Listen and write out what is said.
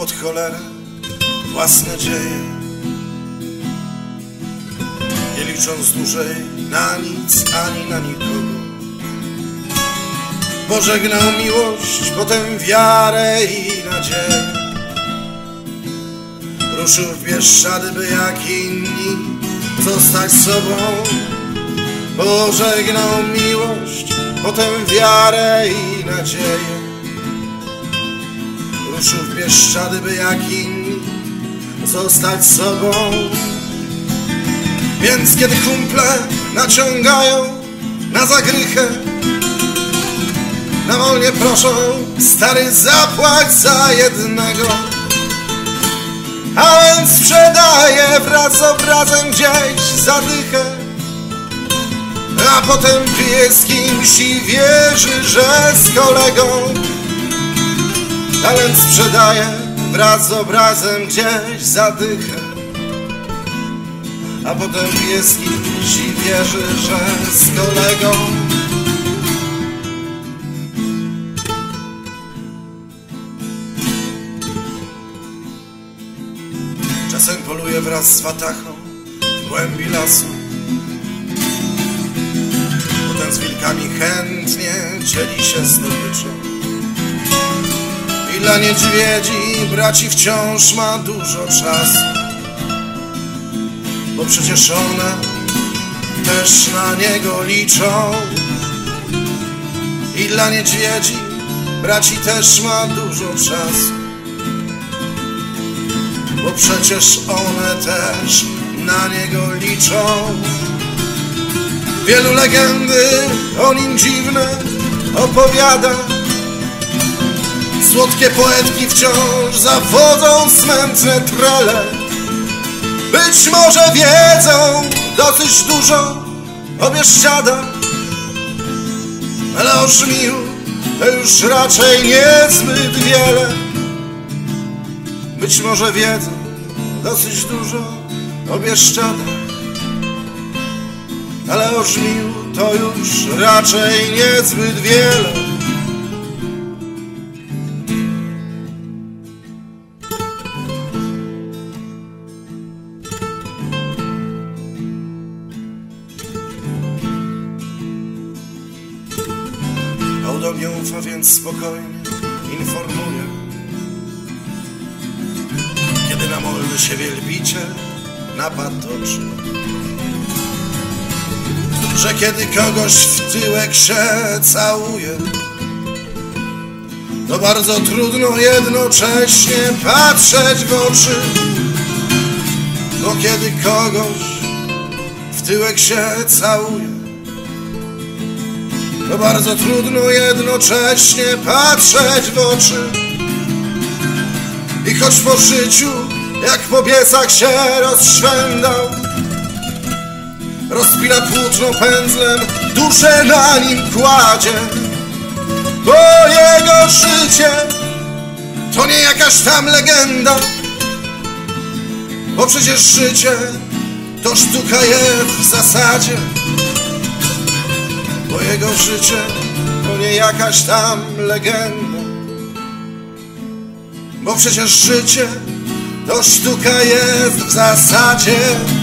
pod cholerę własne dzieje, nie licząc dłużej na nic ani na nikogo. Pożegnał miłość, potem wiarę i nadzieję. Ruszył w Bieszczady, by jak inni zostać sobą. Pożegnał miłość, potem wiarę i nadzieję. Ruszył w Bieszczady, by jak inni zostać sobą. Więc kiedy kumple naciągają na zagrychę, na wolnie proszą: stary, zapłać za jednego. A więc sprzedaje wraz z obrazem gdzieś zadychę, a potem pije z kimś i wierzy, że z kolegą. A więc sprzedaje wraz z obrazem gdzieś zadychę, a potem pije z kimś i wierzy, że z kolegą. Czasem poluje wraz z watachą w głębi lasu, potem z wilkami chętnie dzieli się zdobyczą. I dla niedźwiedzi braci wciąż ma dużo czasu, bo przecież one też na niego liczą. I dla niedźwiedzi braci też ma dużo czasu, bo przecież one też na niego liczą. Wielu legendy o nim dziwne opowiada, słodkie poetki wciąż zawodzą smętne trele. Być może wiedzą dosyć dużo o Bieszczadach, ale o Żmiju to już raczej niezbyt wiele. Być może wiedzą dosyć dużo o Bieszczadach, ale o Żmiju to już raczej niezbyt wiele. Do mnie ufa, więc spokojnie informuje, kiedy na molny się wielbiciel napad toczy, że kiedy kogoś w tyłek się całuje, to bardzo trudno jednocześnie patrzeć w oczy. Bo kiedy kogoś w tyłek się całuje, to bardzo trudno jednocześnie patrzeć w oczy. I choć po życiu jak po biesach się rozszwędał, rozpina płótno pędzlem, duszę na nim kładzie, bo jego życie to nie jakaś tam legenda, bo przecież życie to sztuka jest w zasadzie. Bo jego życie to nie jakaś tam legenda, bo przecież życie to sztuka jest w zasadzie.